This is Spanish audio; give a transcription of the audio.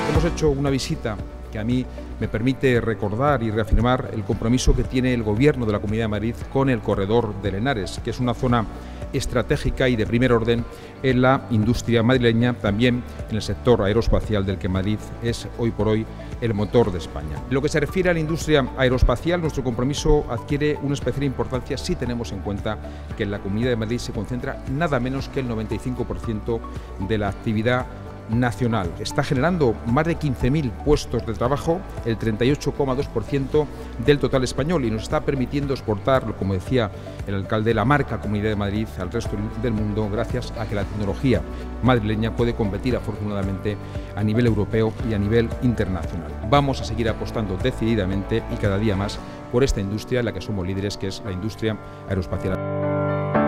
Hemos hecho una visita que a mí me permite recordar y reafirmar el compromiso que tiene el Gobierno de la Comunidad de Madrid con el corredor del Henares, que es una zona estratégica y de primer orden en la industria madrileña, también en el sector aeroespacial del que Madrid es hoy por hoy el motor de España. En lo que se refiere a la industria aeroespacial, nuestro compromiso adquiere una especial importancia si tenemos en cuenta que en la Comunidad de Madrid se concentra nada menos que el 95% de la actividad nacional. Está generando más de 15.000 puestos de trabajo, el 38,2% del total español, y nos está permitiendo exportar, como decía el alcalde, la marca Comunidad de Madrid al resto del mundo, gracias a que la tecnología madrileña puede competir afortunadamente a nivel europeo y a nivel internacional. Vamos a seguir apostando decididamente y cada día más por esta industria en la que somos líderes, que es la industria aeroespacial.